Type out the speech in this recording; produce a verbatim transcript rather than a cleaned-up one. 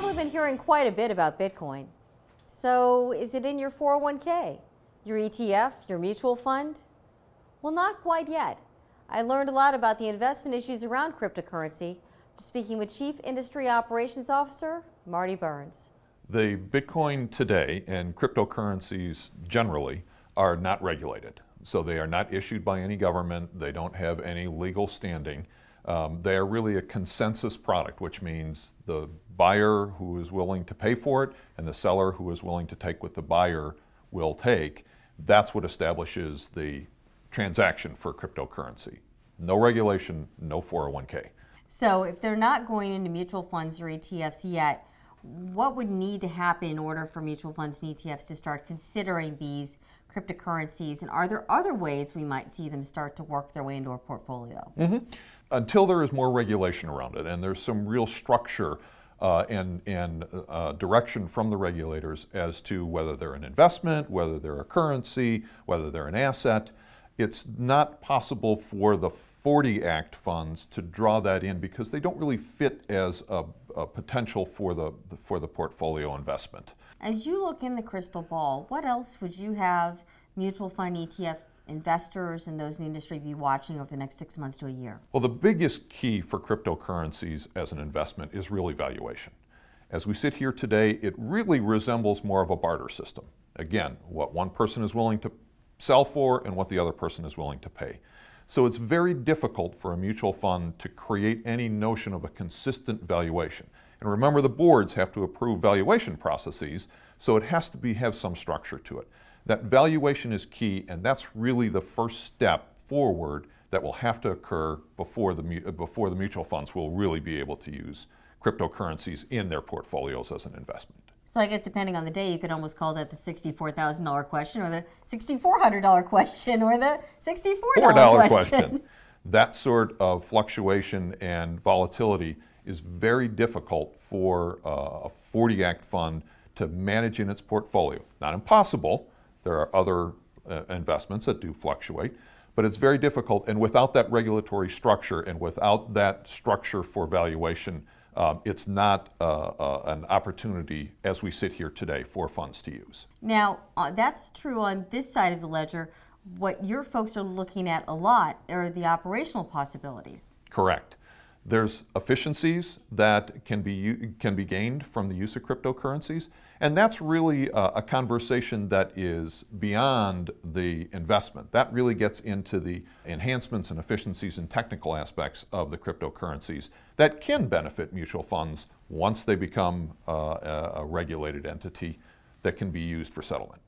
People have been hearing quite a bit about Bitcoin. So is it in your four oh one K, your E T F, your mutual fund? Well, not quite yet. I learned a lot about the investment issues around cryptocurrency, speaking with Chief Industry Operations Officer Marty Burns. The Bitcoin today and cryptocurrencies generally are not regulated. So they are not issued by any government. They don't have any legal standing. Um, they are really a consensus product, which means the buyer who is willing to pay for it and the seller who is willing to take what the buyer will take. That's what establishes the transaction for cryptocurrency. No regulation, no four oh one K. So if they're not going into mutual funds or E T Fs yet, what would need to happen in order for mutual funds and E T Fs to start considering these cryptocurrencies? And are there other ways we might see them start to work their way into our portfolio? Mm-hmm. Until there is more regulation around it and there's some real structure uh, and, and uh, direction from the regulators as to whether they're an investment, whether they're a currency, whether they're an asset, it's not possible for the forty Act funds to draw that in because they don't really fit as a, a potential for the, for the portfolio investment. As you look in the crystal ball, what else would you have mutual fund E T F investors and those in the industry be watching over the next six months to a year? Well, the biggest key for cryptocurrencies as an investment is really valuation. As we sit here today, it really resembles more of a barter system. Again, what one person is willing to sell for and what the other person is willing to pay. So it's very difficult for a mutual fund to create any notion of a consistent valuation. And remember, the boards have to approve valuation processes, so it has to be, have some structure to it. That valuation is key, and that's really the first step forward that will have to occur before the, before the mutual funds will really be able to use cryptocurrencies in their portfolios as an investment. So I guess depending on the day, you could almost call that the sixty-four thousand dollar question or the six thousand four hundred dollar question or the sixty-four dollar question. question. That sort of fluctuation and volatility is very difficult for uh, a forty Act fund to manage in its portfolio. Not impossible. There are other uh, investments that do fluctuate, but it's very difficult. And without that regulatory structure and without that structure for valuation, Um, it's not uh, uh, an opportunity as we sit here today for funds to use. Now, uh, that's true on this side of the ledger. What your folks are looking at a lot are the operational possibilities. Correct. There's efficiencies that can be, can be gained from the use of cryptocurrencies, and that's really a, a conversation that is beyond the investment. That really gets into the enhancements and efficiencies and technical aspects of the cryptocurrencies that can benefit mutual funds once they become uh, a, a regulated entity that can be used for settlement.